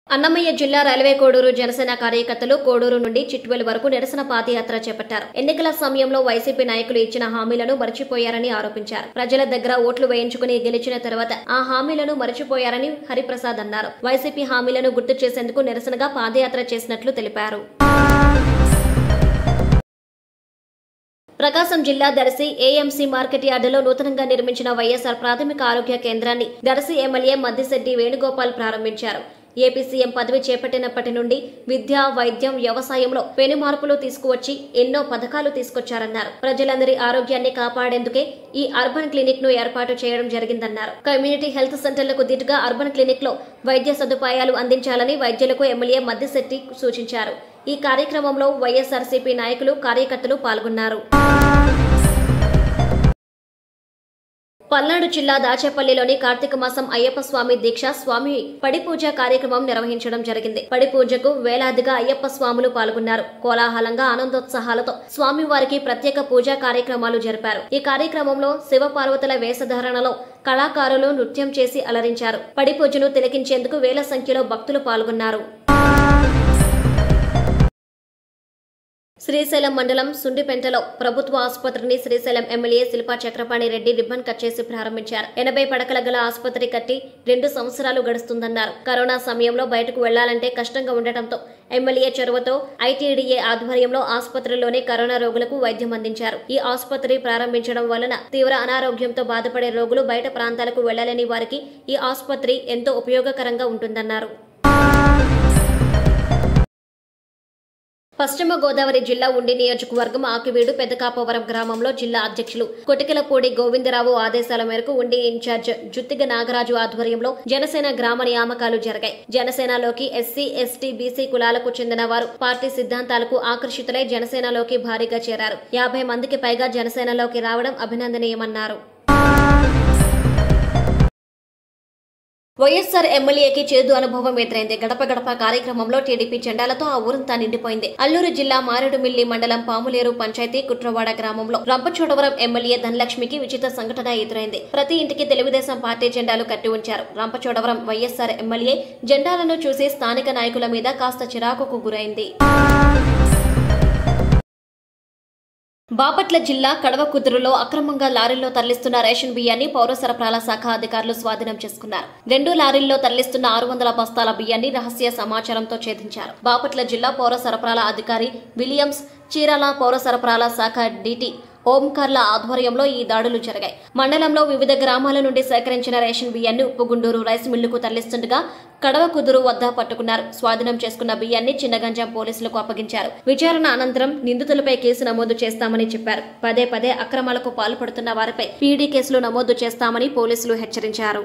అన్నమయ్య జిల్లా రైల్వే కోడూరు జనసేన కార్యకర్తలు కోడూరు నుండి చిట్వేల్ వరకు నిరసన పాదయాత్ర చేపట్టారు. ఎన్నికల సమయంలో వైసీపీ నాయకులు ఇచ్చిన హామీలను మరిచిపోయారని ఆరోపించారు. ప్రజల దగ్గర ఓట్లు వేయించుకుని గెలిచిన తర్వాత ఆ హామీలను మరిచిపోయారని హరిప్రసాద్ అన్నారు. వైసీపీ హామీలను గుర్తు చేసేందుకు నిరసనగా పాదయాత్ర చేసినట్లు తెలిపారు. ప్రకాశం జిల్లా దర్శి ఏఎంసీ మార్కెట్ యార్డులో నూతనంగా నిర్మించిన వైఎస్ఆర్ ప్రాథమిక ఆరోగ్య కేంద్రాన్ని దర్శి ఎమ్మెల్యే మద్దిశెట్టి వేణుగోపాల్ ప్రారంభించారు. ఏపీ సీఎం పదవి చేపట్టినప్పటి నుండి విద్య, వైద్యం, వ్యవసాయంలో పెను మార్పులు తీసుకువచ్చి ఎన్నో పథకాలు తీసుకొచ్చారన్నారు. ప్రజలందరి ఆరోగ్యాన్ని కాపాడేందుకే ఈ అర్బన్ క్లినిక్ ను ఏర్పాటు చేయడం జరిగిందన్నారు. కమ్యూనిటీ హెల్త్ సెంటర్లకు దీటుగా అర్బన్ క్లినిక్ లో వైద్య సదుపాయాలు అందించాలని వైద్యులకు ఎమ్మెల్యే మద్దిశెట్టి సూచించారు. ఈ కార్యక్రమంలో వైఎస్ఆర్సీపీ నాయకులు, కార్యకర్తలు పాల్గొన్నారు. పల్నాడు జిల్లా దాచేపల్లిలోని కార్తీక మాసం అయ్యప్ప స్వామి దీక్ష స్వామి పడి పూజ కార్యక్రమం నిర్వహించడం జరిగింది. పడి పూజకు వేలాదిగా అయ్యప్ప స్వాములు పాల్గొన్నారు. కోలాహలంగా ఆనందోత్సాహాలతో స్వామివారికి ప్రత్యేక పూజా కార్యక్రమాలు జరిపారు. ఈ కార్యక్రమంలో శివపార్వతుల వేషధారణలో కళాకారులు నృత్యం చేసి అలరించారు. పడి పూజను తిలకించేందుకు వేల సంఖ్యలో భక్తులు పాల్గొన్నారు. శ్రీశైలం మండలం సుండిపెంటలో ప్రభుత్వ ఆసుపత్రిని Srisailam MLA Shilpa Chakrapani Reddy ribbon cut చేసి ప్రారంభించారు. 80 పడకల గల ఆసుపత్రి కట్టి 2 సంవత్సరాలు గడుస్తుందన్నారు. కరోనా సమయంలో బయటకు వెళ్లాలంటే కష్టంగా ఉండటంతో ఎమ్మెల్యే చొరవతో ఐటీడీఏ ఆధ్వర్యంలో ఆసుపత్రిలోనే కరోనా రోగులకు వైద్యం అందించారు. ఈ ఆసుపత్రి ప్రారంభించడం వలన తీవ్ర అనారోగ్యంతో బాధపడే రోగులు బయట ప్రాంతాలకు వెళ్లలేని వారికి ఈ ఆసుపత్రి ఎంతో ఉపయోగకరంగా ఉంటుందన్నారు. పశ్చిమ గోదావరి జిల్లా ఉండి నియోజకవర్గం ఆకివీడు పెద్దకాపవరం గ్రామంలో జిల్లా అధ్యక్షులు కొటికెలపూడి గోవిందరావు ఆదేశాల మేరకు ఉండి ఇన్ఛార్జ్ జుత్తిగ నాగరాజు ఆధ్వర్యంలో జనసేన గ్రామ నియామకాలు జరిగాయి. జనసేనలోకి ఎస్సీ, ఎస్టీ, బీసీ కులాలకు చెందిన వారు పార్టీ సిద్ధాంతాలకు ఆకర్షితులై జనసేనలోకి భారీగా చేరారు. 50 మందికి పైగా జనసేనలోకి రావడం అభినందనీయమన్నారు. వైఎస్ఆర్ ఎమ్మెల్యేకి చేదు అనుభవం ఎదురైంది. గడప గడప కార్యక్రమంలో టీడీపీ జెండాలతో ఆ ఊరంతా నిండిపోయింది. అల్లూరు జిల్లా మారేడుమిల్లి మండలం పాములేరు పంచాయతీ కుట్రవాడ గ్రామంలో రంపచోడవరం ఎమ్మెల్యే ధనలక్ష్మికి విచిత్ర సంఘటన ఎదురైంది. ప్రతి ఇంటికి తెలుగుదేశం పార్టీ జెండాలు కట్టి ఉంచారు. రంపచోడవరం వైఎస్ఆర్ ఎమ్మెల్యే జెండాలను చూసి స్థానిక నాయకుల మీద కాస్త చిరాకుకు గురైంది. బాపట్ల జిల్లా కడవకుదురులో అక్రమంగా లారీల్లో తరలిస్తున్న రేషన్ బియ్యాన్ని పౌర సరఫరాల శాఖ అధికారులు స్వాధీనం చేసుకున్నారు. 2 లారీల్లో తరలిస్తున్న 600 బస్తాల బియ్యాన్ని రహస్య సమాచారంతో ఛేదించారు. బాపట్ల జిల్లా పౌర సరఫరాల అధికారి విలియమ్స్, చీరాల పౌర సరఫరాల శాఖ డీటీ ఓంకార్ల ఆధ్వర్యంలో ఈ దాడులు జరిగాయి. మండలంలో వివిధ గ్రామాల నుండి సేకరించిన రేషన్ బియ్యాన్ని ఉప్పుగుండూరు రైస్ మిల్లుకు తరలిస్తుండగా కడవకుదురు వద్ద పట్టుకున్నారు. స్వాధీనం చేసుకున్న బియ్యాన్ని చిన్నగంజాం పోలీసులకు అప్పగించారు. విచారణ అనంతరం నిందితులపై కేసు నమోదు చేస్తామని చెప్పారు. పదే పదే అక్రమాలకు పాల్పడుతున్న వారిపై పీడీ కేసులు నమోదు చేస్తామని పోలీసులు హెచ్చరించారు.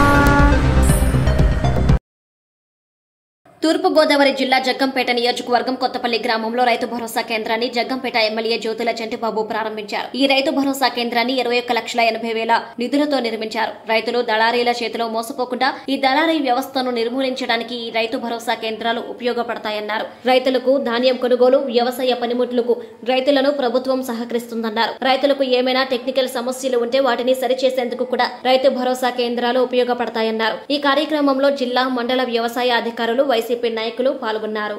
తూర్పుగోదావరి జిల్లా జగ్గంపేట నియోజకవర్గం కొత్తపల్లి గ్రామంలో రైతు భరోసా కేంద్రాన్ని జగ్గంపేట ఎమ్మెల్యే జ్యోతుల చంటిబాబు ప్రారంభించారు. ఈ రైతు భరోసా కేంద్రాన్ని 21,80,000 నిధులతో నిర్మించారు. రైతులు దళారీల చేతిలో మోసపోకుండా ఈ దళారీ వ్యవస్థను నిర్మూలించడానికి ఈ రైతు భరోసా కేంద్రాలు ఉపయోగపడతాయన్నారు. రైతులకు ధాన్యం కొనుగోలు, వ్యవసాయ పనిముట్లకు రైతులను ప్రభుత్వం సహకరిస్తుందన్నారు. రైతులకు ఏమైనా టెక్నికల్ సమస్యలు ఉంటే వాటిని సరిచేసేందుకు కూడా రైతు భరోసా కేంద్రాలు ఉపయోగపడతాయన్నారు. ఈ కార్యక్రమంలో జిల్లా, మండల వ్యవసాయ అధికారులు, వైసీపీ నాయకులు పాల్గొన్నారు.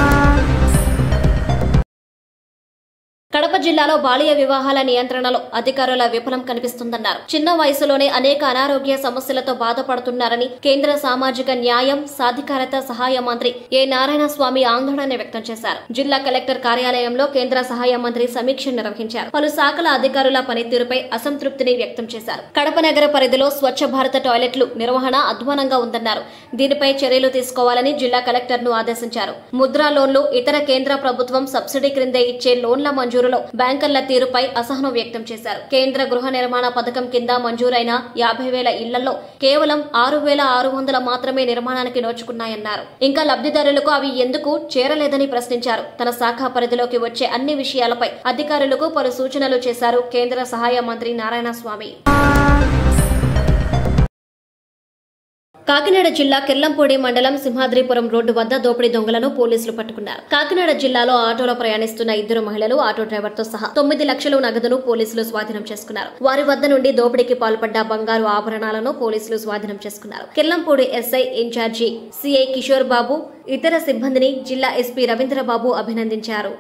కడప జిల్లాలో బాల్య వివాహాల నియంత్రణలో అధికారుల విఫలం కనిపిస్తుందన్నారు. చిన్న వయసులోనే అనేక అనారోగ్య సమస్యలతో బాధపడుతున్నారని కేంద్ర సామాజిక న్యాయం, సాధికారత సహాయ మంత్రి ఏ నారాయణ స్వామి ఆందోళన వ్యక్తం చేశారు. జిల్లా కలెక్టర్ కార్యాలయంలో కేంద్ర సహాయ మంత్రి సమీక్ష నిర్వహించారు. పలు శాఖల అధికారుల పనితీరుపై అసంతృప్తిని వ్యక్తం చేశారు. కడప నగర పరిధిలో స్వచ్ఛ భారత టాయిలెట్లు నిర్వహణ అధ్వానంగా ఉందన్నారు. దీనిపై చర్యలు తీసుకోవాలని జిల్లా కలెక్టర్ ను ఆదేశించారు. ముద్రా లోన్లు, ఇతర కేంద్ర ప్రభుత్వం సబ్సిడీ క్రింద ఇచ్చే లోన్ల మంజూరు బ్యాంకర్ల తీరుపై అసహనం వ్యక్తం చేశారు. కేంద్ర గృహ నిర్మాణ పథకం కింద మంజూరైన 50,000 ఇళ్లలో కేవలం 6,600 మాత్రమే నిర్మాణానికి నోచుకున్నాయన్నారు. ఇంకా లబ్ధిదారులకు అవి ఎందుకు చేరలేదని ప్రశ్నించారు. తన శాఖ పరిధిలోకి వచ్చే అన్ని విషయాలపై అధికారులకు పలు సూచనలు చేశారు కేంద్ర సహాయ మంత్రి నారాయణ స్వామి. కాకినాడ జిల్లా కెల్లంపూడి మండలం సింహాద్రిపురం రోడ్డు వద్ద దోపిడీ దొంగలను పోలీసులు పట్టుకున్నారు. కాకినాడ జిల్లాలో ఆటోలో ప్రయాణిస్తున్న ఇద్దరు మహిళలు, ఆటో డ్రైవర్ తో సహా 9 లక్షల నగదును పోలీసులు స్వాధీనం చేసుకున్నారు. వారి వద్ద నుండి దోపిడీకి పాల్పడ్డ బంగారు ఆభరణాలను పోలీసులు స్వాధీనం చేసుకున్నారు. Kellampudi SI incharge CI Kishore Babu, ఇతర సిబ్బందిని జిల్లా ఎస్పీ రవీంద్రబాబు అభినందించారు.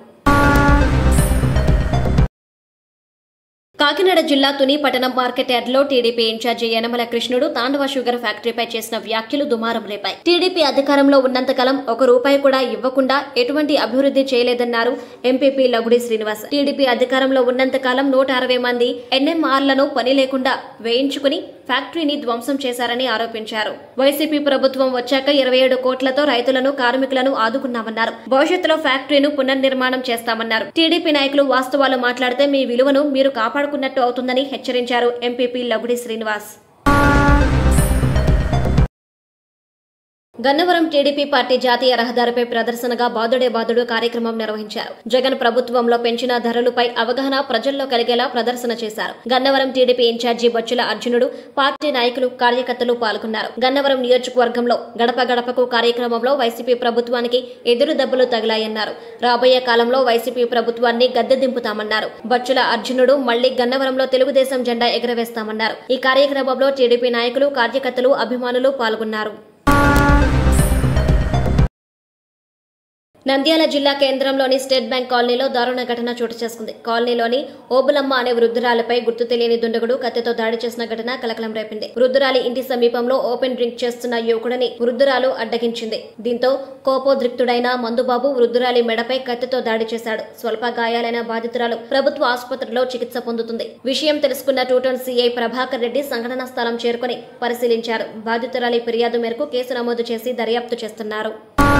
కాకినాడ జిల్లా తుని పట్టణం మార్కెట్ యార్డ్ లో TDP incharge Yanamala Krishnudu Tandava sugar ఫ్యాక్టరీపై చేసిన వ్యాఖ్యలు దుమారం రేపాయి. టీడీపీ అధికారంలో ఉన్నంతకాలం ₹1 కూడా ఇవ్వకుండా ఎటువంటి అభివృద్ధి చేయలేదన్నారు ఎంపీపీ లగుడి శ్రీనివాస్. టీడీపీ అధికారంలో ఉన్నంతకాలం 160 మంది ఎన్ఎంఆర్లను పని లేకుండా వేయించుకుని ఫ్యాక్టరీని ధ్వంసం చేశారని ఆరోపించారు. వైసీపీ ప్రభుత్వం వచ్చాక 27 కోట్లతో రైతులను, కార్మికులను ఆదుకున్నామన్నారు. భవిష్యత్తులో ఫ్యాక్టరీను పునర్నిర్మాణం చేస్తామన్నారు. టీడీపీ నాయకులు వాస్తవాలు మాట్లాడితే మీ విలువను మీరు కాపాడుకున్నట్టు అవుతుందని హెచ్చరించారు MPP Lagudi Srinivas. Gannavaram TDP party జాతీయ రహదారిపై ప్రదర్శనగా బాదుడే బాదుడు కార్యక్రమం నిర్వహించారు. జగన్ ప్రభుత్వంలో పెంచిన ధరలపై అవగాహన ప్రజల్లో కలిగేలా ప్రదర్శన చేశారు. గన్నవరం టీడీపీ ఇన్ఛార్జి బొచ్చుల అర్జునుడు, పార్టీ నాయకులు, కార్యకర్తలు పాల్గొన్నారు. గన్నవరం నియోజకవర్గంలో గడప గడపకు కార్యక్రమంలో వైసీపీ ప్రభుత్వానికి ఎదురు దెబ్బలు తగిలాయన్నారు. రాబోయే కాలంలో వైసీపీ ప్రభుత్వాన్ని గద్దె దింపుతామన్నారు. బొచ్చుల అర్జునుడు మళ్లీ గన్నవరంలో తెలుగుదేశం జెండా ఎగురవేస్తామన్నారు. ఈ కార్యక్రమంలో టీడీపీ నాయకులు, కార్యకర్తలు, అభిమానులు పాల్గొన్నారు. నంద్యాల జిల్లా కేంద్రంలోని స్టేట్ బ్యాంక్ కాలనీలో దారుణ ఘటన చోటు చేసుకుంది. కాలనీలోని ఓబులమ్మ అనే వృద్ధురాలిపై గుర్తు తెలియని దుండగుడు కత్తితో దాడి చేసిన ఘటన కలకలం రేపింది. వృద్ధురాలి ఇంటి సమీపంలో ఓపెన్ డ్రింక్ చేస్తున్న యువకుడిని వృద్ధురాలు అడ్డగించింది. దీంతో కోపోద్రిక్తుడైన మందుబాబు వృద్ధురాలి మెడపై కత్తితో దాడి చేశాడు. స్వల్ప గాయాలైన బాధితురాలు ప్రభుత్వ ఆసుపత్రిలో చికిత్స పొందుతుంది. విషయం తెలుసుకున్న టూటౌన్ సీఐ ప్రభాకర్ రెడ్డి సంఘటనా స్థలం చేరుకుని పరిశీలించారు. బాధితురాలి ఫిర్యాదు మేరకు కేసు నమోదు చేసి దర్యాప్తు చేస్తున్నారు.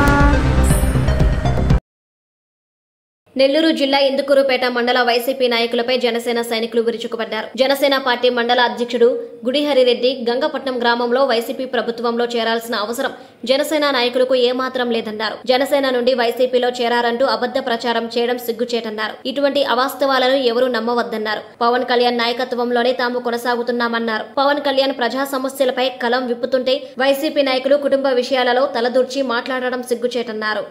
నెల్లూరు జిల్లా ఇందుకూరుపేట మండల వైసీపీ నాయకులపై జనసేన సైనికులు విరుచుకుపడ్డారు. జనసేన పార్టీ మండల అధ్యక్షుడు గుడిహరిరెడ్డి గంగపట్నం గ్రామంలో వైసీపీ ప్రభుత్వంలో చేరాల్సిన అవసరం జనసేన నాయకులకు ఏమాత్రం లేదన్నారు. జనసేన నుండి వైసీపీలో చేరారంటూ అబద్ధ ప్రచారం చేయడం సిగ్గుచేటన్నారు. ఇటువంటి అవాస్తవాలను ఎవరూ నమ్మవద్దన్నారు. పవన్ కళ్యాణ్ నాయకత్వంలోనే తాము కొనసాగుతున్నామన్నారు. పవన్ కళ్యాణ్ ప్రజా సమస్యలపై కలం విప్పుతుంటే వైసీపీ నాయకులు కుటుంబ విషయాలలో తలదూర్చి మాట్లాడడం సిగ్గుచేటన్నారు.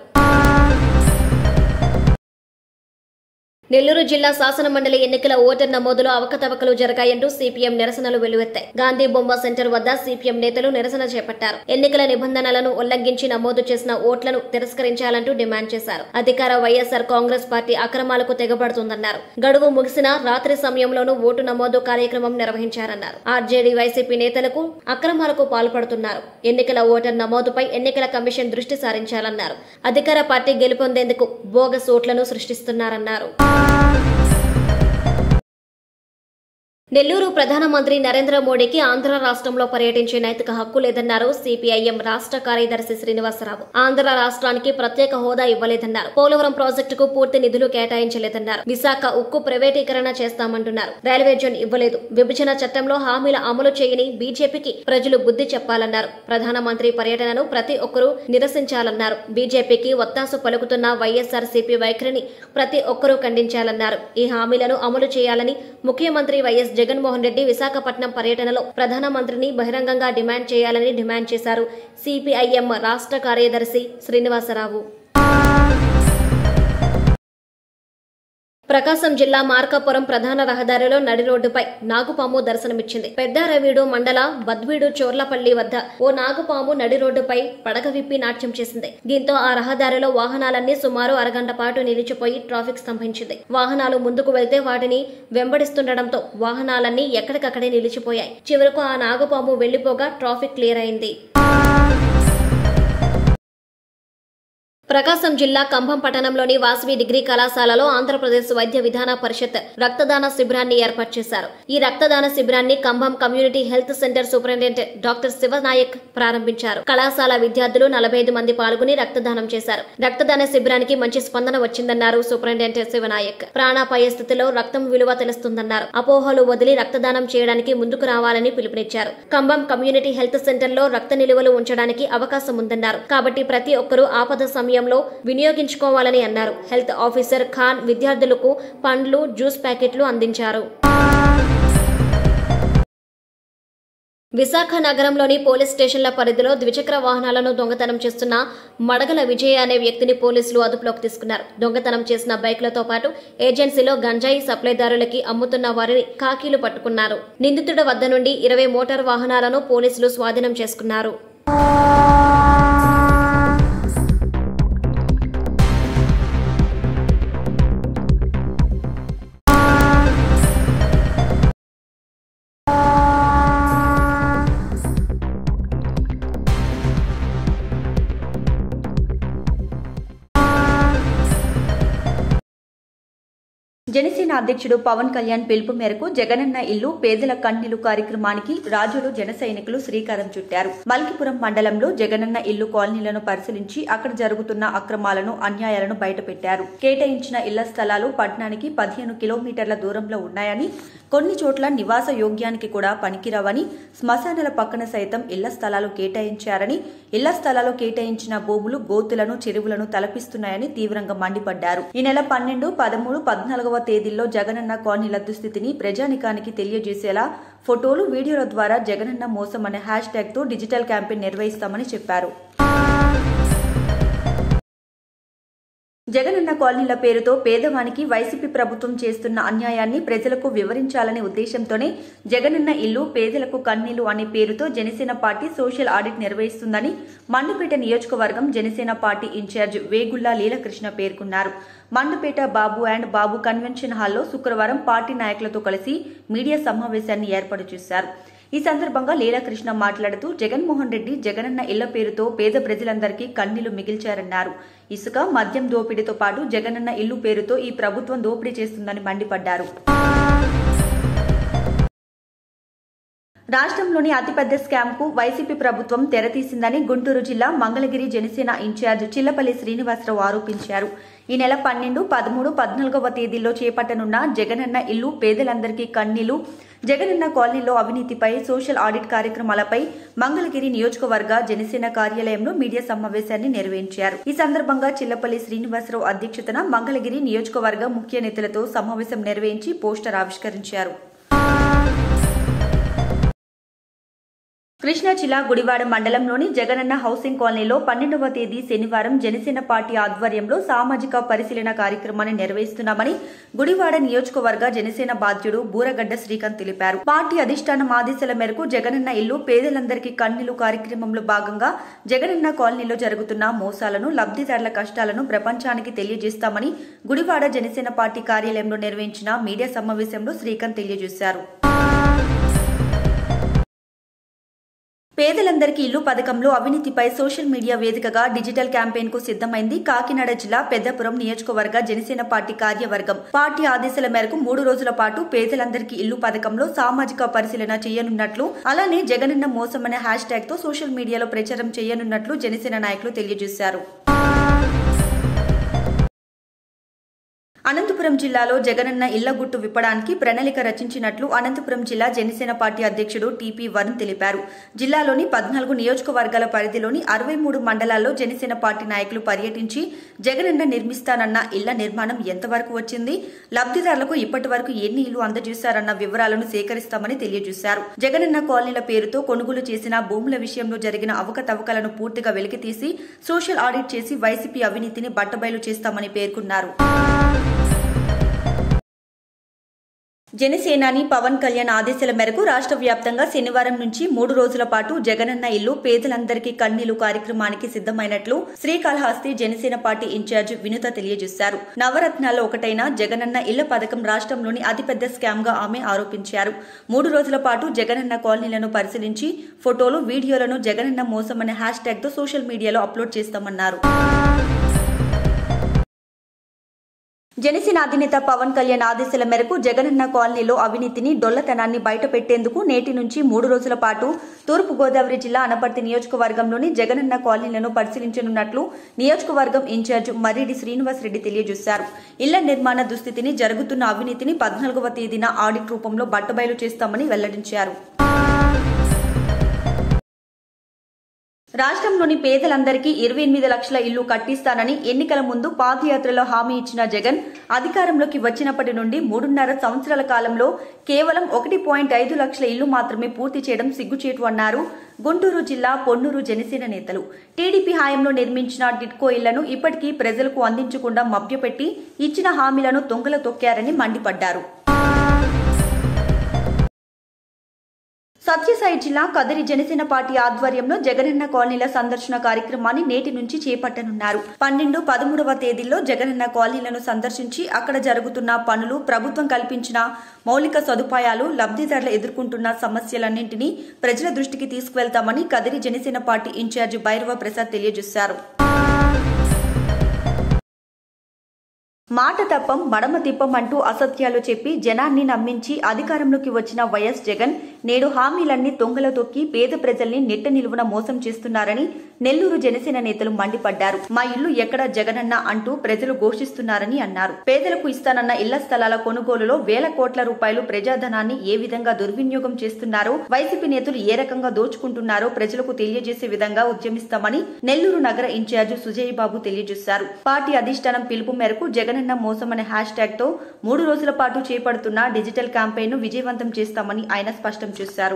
నెల్లూరు జిల్లా శాసన మండలి ఎన్నికల ఓటర్ నమోదులో అవకతవకలు జరిగాయంటూ సిపిఎం నిరసనలు వెల్లువెత్తాయి. గాంధీ బొమ్మ సెంటర్ వద్ద సిపిఎం నేతలు నిరసన చేపట్టారు. ఎన్నికల నిబంధనలను ఉల్లంఘించి నమోదు చేసిన ఓట్లను తిరస్కరించాలంటూ డిమాండ్ చేశారు. అధికార వైఎస్ఆర్ కాంగ్రెస్ పార్టీ అక్రమాలకు తెగబడుతుందన్నారు. గడువు ముగిసిన రాత్రి సమయంలోనూ ఓటు నమోదు కార్యక్రమం నిర్వహించారన్నారు. ఆర్జేడీ వైసీపీ నేతలకు అక్రమాలకు పాల్పడుతున్నారు. ఎన్నికల ఓటర్ నమోదుపై ఎన్నికల కమిషన్ దృష్టి సారించాలన్నారు. అధికార పార్టీ గెలుపొందేందుకు బోగస్ ఓట్లను సృష్టిస్తున్నారన్నారు. నెల్లూరు ప్రధానమంత్రి నరేంద్ర మోడీకి ఆంధ్ర రాష్ట్రంలో పర్యటించే నైతిక హక్కు లేదన్నారు సిపిఐఎం రాష్ట్ర కార్యదర్శి శ్రీనివాసరావు. ఆంధ్ర రాష్ట్రానికి ప్రత్యేక హోదా ఇవ్వలేదన్నారు. పోలవరం ప్రాజెక్టుకు పూర్తి నిధులు కేటాయించలేదన్నారు. విశాఖ ఉక్కు ప్రైవేటీకరణ చేస్తామంటున్నారు. రైల్వే జోన్ ఇవ్వలేదు. విభజన చట్టంలో హామీల అమలు చేయని బీజేపీకి ప్రజలు బుద్ధి చెప్పాలన్నారు. ప్రధానమంత్రి పర్యటనను ప్రతి ఒక్కరూ నిరసించాలన్నారు. బీజేపీకి ఒత్తాసు పలుకుతున్న వైఎస్ఆర్సీపీ వైఖరిని ప్రతి ఒక్కరూ ఖండించాలన్నారు. ఈ హామీలను అమలు చేయాలని ముఖ్యమంత్రి వైఎస్ జగన్మోహన్ రెడ్డి విశాఖపట్నం పర్యటనలో ప్రధానమంత్రిని బహిరంగంగా డిమాండ్ చేయాలని డిమాండ్ చేశారు సిపిఐఎం రాష్ట్ర కార్యదర్శి శ్రీనివాసరావు. ప్రకాశం జిల్లా మార్కాపురం ప్రధాన రహదారిలో నడి రోడ్డుపై నాగుపాము దర్శనమిచ్చింది. పెద్దారవీడు మండల బద్వీడు చోర్లపల్లి వద్ద ఓ నాగుపాము నడి రోడ్డుపై పడగ విప్పి నాట్యం చేసింది. దీంతో ఆ రహదారిలో వాహనాలన్నీ సుమారు అరగంట పాటు నిలిచిపోయి ట్రాఫిక్ స్తంభించింది. వాహనాలు ముందుకు వెళ్తే వాటిని వెంబడిస్తుండటంతో వాహనాలన్నీ ఎక్కడికక్కడే నిలిచిపోయాయి. చివరకు ఆ నాగుపాము వెళ్లిపోగా ట్రాఫిక్ క్లియర్ అయింది. ప్రకాశం జిల్లా కంభం పట్టణంలోని వాసవి డిగ్రీ కళాశాలలో ఆంధ్రప్రదేశ్ వైద్య విధాన పరిషత్ రక్తదాన శిబిరాన్ని ఏర్పాటు చేశారు. ఈ రక్తదాన శిబిరాన్ని Kambham community health centre superintendent doctor Sivanayak ప్రారంభించారు. కళాశాల విద్యార్థులు 45 మంది పాల్గొని రక్తదానం చేశారు. రక్తదాన శిబిరానికి మంచి స్పందన వచ్చిందన్నారు సూపరింటెండెంట్ శివనాయక్. ప్రాణాపాయ స్థితిలో రక్తం విలువ తెలుస్తుందన్నారు. అపోహలు వదిలి రక్తదానం చేయడానికి ముందుకు రావాలని పిలుపునిచ్చారు. కంభం కమ్యూనిటీ హెల్త్ సెంటర్ లో రక్త నిలువలు ఉంచడానికి అవకాశం ఉందన్నారు. కాబట్టి ప్రతి ఒక్కరూ ఆపద సమయం వినియోగించుకోవాలని అన్నారు. హెల్త్ ఆఫీసర్ ఖాన్ విద్యార్థులకు పండ్లు, జ్యూస్ ప్యాకెట్లు అందించారు. విశాఖ నగరంలోని పోలీస్ స్టేషన్ల పరిధిలో ద్విచక్ర వాహనాలను దొంగతనం చేస్తున్న మడగల విజయ్ అనే వ్యక్తిని పోలీసులు అదుపులోకి తీసుకున్నారు. దొంగతనం చేసిన బైక్లతో పాటు ఏజెన్సీలో గంజాయి సప్లైదారులకి అమ్ముతున్న వారిని ఖాకీలు పట్టుకున్నారు. నిందితుడి వద్ద నుండి 20 మోటార్ వాహనాలను పోలీసులు స్వాధీనం చేసుకున్నారు. జనసేన అధ్యక్షుడు పవన్ కళ్యాణ్ పిలుపు మేరకు జగనన్న ఇల్లు పేదల కన్నీళ్లు కార్యక్రమానికి రాజులు జన సైనికులు శ్రీకారం చుట్టారు. మల్కిపురం మండలంలో జగనన్న ఇల్లు కాలనీలను పరిశీలించి అక్కడ జరుగుతున్న అక్రమాలను, అన్యాయాలను బయటపెట్టారు. కేటాయించిన ఇళ్ల స్థలాలు పట్టణానికి 15 కిలోమీటర్ల దూరంలో ఉన్నాయని, కొన్ని చోట్ల నివాస యోగ్యానికి కూడా పనికిరావని, శ్మశానాల పక్కన సైతం ఇళ్ల స్థలాలు కేటాయించారని, ఇళ్ల స్థలాలు కేటాయించిన భూములు గోతులను, చెరువులను తలపిస్తున్నాయని తీవ్రంగా మండిపడ్డారు. ఈ నెల 12, 13, 14వ తేదీల్లో జగనన్న కాలనీల దుస్థితిని ప్రజానికానికి తెలియజేసేలా ఫోటోలు, వీడియోల ద్వారా జగనన్న మోసం అనే హ్యాష్ ట్యాగ్ తో డిజిటల్ క్యాంపెయిన్ నిర్వహిస్తామని చెప్పారు. జగనన్న కాలనీల పేరుతో పేదవానికి వైసీపీ ప్రభుత్వం చేస్తున్న అన్యాయాన్ని ప్రజలకు వివరించాలనే ఉద్దేశంతోనే జగనన్న ఇల్లు పేదలకు కన్నీళ్లు అనే పేరుతో జనసేన పార్టీ సోషల్ ఆడిట్ నిర్వహిస్తుందని మండపేట నియోజకవర్గం జనసేన పార్టీ ఇన్ఛార్జ్ వేగుళ్ల లీలకృష్ణ పేర్కొన్నారు. మండపేట బాబు అండ్ బాబు కన్వెన్షన్ హాల్లో శుక్రవారం పార్టీ నాయకులతో కలిసి మీడియా సమావేశాన్ని ఏర్పాటు చేశారు. ఈ సందర్భంగా లీలాకృష్ణ మాట్లాడుతూ జగన్మోహన్ రెడ్డి జగనన్న ఇళ్ల పేరుతో పేద ప్రజలందరికీ కన్నీళ్లు మిగిల్చారన్నారు. ఇసుక, మద్యం దోపిడీతో పాటు జగనన్న ఇల్లు పేరుతో ఈ ప్రభుత్వం దోపిడీ చేస్తుందని మండిపడ్డారు. రాష్ట్రంలోని అతిపెద్ద స్కామ్ కు వైసీపీ ప్రభుత్వం తెరతీసిందని గుంటూరు జిల్లా మంగళగిరి జనసేన ఇన్ఛార్జ్ చిల్లపల్లి శ్రీనివాసరావు ఆరోపించారు. ఈ నెల 12, 13, 14వ తేదీల్లో చేపట్టనున్న జగనన్న ఇల్లు పేదలందరికీ కన్నీళ్లు, జగనన్న కాలనీలో అవినీతిపై సోషల్ ఆడిట్ కార్యక్రమాలపై మంగళగిరి నియోజకవర్గ జనసేన కార్యాలయంలో మీడియా సమావేశాన్ని నిర్వహించారు. ఈ సందర్భంగా చిల్లపల్లి శ్రీనివాసరావు అధ్యక్షతన మంగళగిరి నియోజకవర్గ ముఖ్య నేతలతో సమావేశం నిర్వహించి పోస్టర్ ఆవిష్కరించారు. కృష్ణా జిల్లా గుడివాడ మండలంలోని జగనన్న హౌసింగ్ కాలనీలో 12వ తేదీ శనివారం జనసేన పార్టీ ఆధ్వర్యంలో సామాజిక పరిశీలన కార్యక్రమాన్ని నిర్వహిస్తున్నామని గుడివాడ నియోజకవర్గ జనసేన బాధ్యుడు బూరగడ్డ శ్రీకాంత్ తెలిపారు. పార్టీ అధిష్టానం ఆదేశాల మేరకు జగనన్న ఇల్లు పేదలందరికీ కన్నీళ్లు కార్యక్రమంలో భాగంగా జగనన్న కాలనీలో జరుగుతున్న మోసాలను, లబ్ధిదారుల కష్టాలను ప్రపంచానికి తెలియజేస్తామని గుడివాడ జనసేన పార్టీ కార్యాలయంలో నిర్వహించిన మీడియా సమావేశంలో శ్రీకాంత్ తెలియజేశారు. పేదలందరికీ ఇల్లు పథకంలో అవినీతిపై సోషల్ మీడియా వేదికగా డిజిటల్ క్యాంపెయిన్ కు సిద్దమైంది. కాకినాడ జిల్లా పెద్దపురం నియోజకవర్గ జనసేన పార్టీ కార్యవర్గం పార్టీ ఆదేశాల మేరకు 3 రోజుల పాటు పేదలందరికీ ఇల్లు పథకంలో సామాజిక పరిశీలన చేయనున్నట్లు, అలానే జగనన్న మోసం అనే హ్యాష్ ట్యాగ్ తో సోషల్ మీడియాలో ప్రచారం చేయనున్నట్లు జనసేన నాయకులు తెలియజేశారు. అనంతపురం జిల్లాలో జగనన్న ఇళ్ల గుట్టు విప్పడానికి ప్రణాళిక రచించినట్లు అనంతపురం జిల్లా జనసేన పార్టీ అధ్యక్షుడు టీపీ వరుణ్ తెలిపారు. జిల్లాలోని 14 నియోజకవర్గాల పరిధిలోని 63 మండలాల్లో జనసేన పార్టీ నాయకులు పర్యటించి జగనన్న నిర్మిస్తానన్న ఇళ్ల నిర్మాణం ఎంతవరకు వచ్చింది, లబ్ధిదారులకు ఇప్పటి వరకు ఎన్ని ఇళ్లు అందజేశారన్న వివరాలను సేకరిస్తామని తెలియజేశారు. జగనన్న కాలనీల పేరుతో కొనుగోలు చేసిన భూముల విషయంలో జరిగిన అవకతవకలను పూర్తిగా వెలికితీసి సోషల్ ఆడిట్ చేసి వైసీపీ అవినీతిని బట్టబయలు చేస్తామని పేర్కొన్నారు. జనసేనాని పవన్ కళ్యాణ్ ఆదేశాల మేరకు రాష్ట్ర వ్యాప్తంగా శనివారం నుంచి 3 రోజుల పాటు జగనన్న ఇల్లు పేదలందరికీ కన్నీళ్లు కార్యక్రమానికి సిద్దమైనట్లు శ్రీకాళహస్తి జనసేన పార్టీ ఇన్ఛార్జ్ వినుత తెలియజేశారు. నవరత్నాల్లో ఒకటైన జగనన్న ఇళ్ల పథకం రాష్ట్రంలోని అతిపెద్ద స్కామ్ గా ఆమె ఆరోపించారు. 3 రోజుల పాటు జగనన్న కాలనీలను పరిశీలించి ఫోటోలు, వీడియోలను జగనన్న మోసం అనే హ్యాష్ ట్యాగ్ తో సోషల్ మీడియాలో అప్లోడ్ చేస్తామన్నారు. జనసేన అధినేత పవన్ కళ్యాణ్ ఆదేశాల మేరకు జగనన్న కాలనీలో అవినీతిని, డొల్లతనాన్ని బయటపెట్టేందుకు నేటి నుంచి 3 రోజుల పాటు తూర్పు గోదావరి జిల్లా అనపర్తి నియోజకవర్గంలోని జగనన్న కాలనీలను పరిశీలించనున్నట్లు నియోజకవర్గం ఇన్ఛార్జ్ మర్రెడ్డి శ్రీనివాస్ రెడ్డి తెలియజేశారు. ఇళ్ల నిర్మాణ దుస్థితిని, జరుగుతున్న అవినీతిని 14వ తేదీన ఆడిట్ రూపంలో బట్టబయలు చేస్తామని వెల్లడించారు. రాష్ట్రంలోని పేదలందరికీ 28 లక్షల ఇల్లు కట్టిస్తానని ఎన్నికల ముందు పాదయాత్రలో హామీ ఇచ్చిన జగన్ అధికారంలోకి వచ్చినప్పటి నుండి 3.5 సంవత్సరాల కాలంలో కేవలం 1.5 లక్షల ఇల్లు మాత్రమే పూర్తి చేయడం సిగ్గుచేటు అన్నారు గుంటూరు జిల్లా పొన్నూరు జనసేన నేతలు. టీడీపీ హయాంలో నిర్మించిన టిడ్కో ఇళ్లను ఇప్పటికీ ప్రజలకు అందించకుండా మభ్యపెట్టి ఇచ్చిన హామీలను తొంగలో తొక్కారని మండిపడ్డారు. సత్యసాయి జిల్లా కదిరి జనసేన పార్టీ ఆధ్వర్యంలో జగనన్న కాలనీల సందర్శన కార్యక్రమాన్ని నేటి నుంచి చేపట్టనున్నారు. 12, 13వ తేదీల్లో జగనన్న కాలనీలను సందర్శించి అక్కడ జరుగుతున్న పనులు, ప్రభుత్వం కల్పించిన మౌలిక సదుపాయాలు, లబ్ధిదారులు ఎదుర్కొంటున్న సమస్యలన్నింటినీ ప్రజల దృష్టికి తీసుకువెళ్తామని కదిరి జనసేన పార్టీ ఇన్ఛార్జి భైరవ ప్రసాద్ తెలియజేశారు. మాట తప్పం మడమ తిప్పం అంటూ అసత్యాలు చెప్పి జనాన్ని నమ్మించి అధికారంలోకి వచ్చిన వైఎస్ జగన్ నేడు హామీలన్నీ తొంగలో తొక్కి పేద ప్రజల్ని నిట్ట నిలువున మోసం చేస్తున్నారని నెల్లూరు జనసేన నేతలు మండిపడ్డారు. మా ఇల్లు ఎక్కడ జగనన్న అంటూ ప్రజలు ఘోషిస్తున్నారని అన్నారు. పేదలకు ఇస్తానన్న ఇళ్ల స్థలాల కొనుగోలులో వేల కోట్ల రూపాయలు ప్రజాధనాన్ని ఏ విధంగా దుర్వినియోగం చేస్తున్నారో, వైసీపీ నేతలు ఏ రకంగా దోచుకుంటున్నారో ప్రజలకు తెలియజేసే విధంగా ఉద్యమిస్తామని నెల్లూరు నగర ఇన్ఛార్జి సుజయ్ బాబు తెలియజేశారు. పార్టీ అధిష్టానం పిలుపు మేరకు జగనన్న మోసం అనే హ్యాష్ ట్యాగ్ తో 3 రోజుల పాటు చేపడుతున్న డిజిటల్ క్యాంపెయిన్ ను విజయవంతం చేస్తామని ఆయన స్పష్టం చేశారు.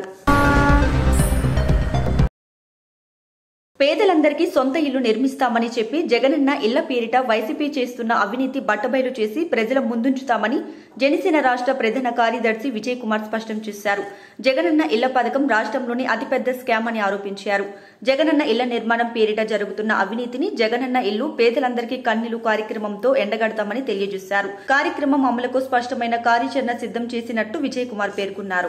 పేదలందరికీ సొంత ఇల్లు నిర్మిస్తామని చెప్పి జగనన్న ఇళ్ల పేరిట వైసీపీ చేస్తున్న అవినీతి బట్టబయలు చేసి ప్రజల ముందుంచుతామని జనసేన రాష్ట్ర ప్రధాన కార్యదర్శి విజయ్ కుమార్ స్పష్టం చేశారు. జగనన్న ఇళ్ల పథకం రాష్ట్రంలోని అతిపెద్ద స్కామ్ అని ఆరోపించారు. జగనన్న ఇళ్ల నిర్మాణం పేరిట జరుగుతున్న అవినీతిని జగనన్న ఇల్లు పేదలందరికీ కన్నీలు కార్యక్రమంతో ఎండగడతామని తెలియజేశారు. కార్యక్రమం అమలుకు స్పష్టమైన కార్యాచరణ సిద్ధం చేసినట్టు విజయ్ కుమార్ పేర్కొన్నారు.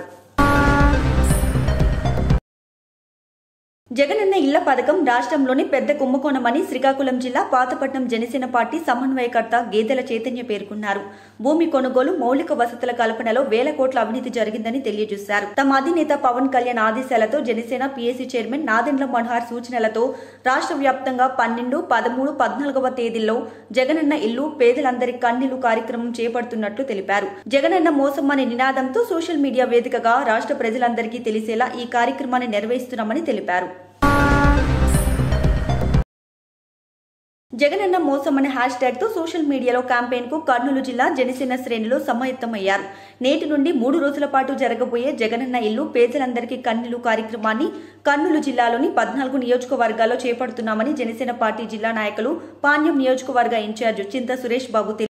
జగనన్న ఇళ్ల పథకం రాష్ట్రంలోని పెద్ద కుంభకోణమని శ్రీకాకుళం జిల్లా పాతపట్నం జనసేన పార్టీ సమన్వయకర్త గేదెల చైతన్య పేర్కొన్నారు. భూమి కొనుగోలు, మౌలిక వసతుల కల్పనలో వేల కోట్ల అవినీతి జరిగిందని తెలియజేశారు. తమ అధినేత పవన్ కళ్యాణ్ ఆదేశాలతో జనసేన పీఏసీ చైర్మన్ నాదెండ్ల మనోహర్ సూచనలతో రాష్ట్ర వ్యాప్తంగా 12, 13, 14వ తేదీల్లో జగనన్న ఇల్లు పేదలందరి కన్నీలు కార్యక్రమం చేపడుతున్నట్లు తెలిపారు. జగనన్న మోసం అనే నినాదంతో సోషల్ మీడియా వేదికగా రాష్ట్ర ప్రజలందరికీ తెలిసేలా ఈ కార్యక్రమాన్ని నిర్వహిస్తున్నామని తెలిపారు. జగనన్న మోసం అనే హ్యాష్ ట్యాగ్ తో సోషల్ మీడియాలో క్యాంపెయిన్ కు కర్నూలు జిల్లా జనసేన శ్రేణులు సమాయత్తమయ్యారు. నేటి నుండి 3 రోజుల పాటు జరగబోయే జగనన్న ఇల్లు పేదలందరికీ కన్నీలు కార్యక్రమాన్ని కర్నూలు జిల్లాలోని 14 నియోజకవర్గాల్లో చేపడుతున్నామని జనసేన పార్టీ జిల్లా నాయకులు పాణ్యం నియోజకవర్గ ఇన్ఛార్జ్ చింత సురేష్ బాబు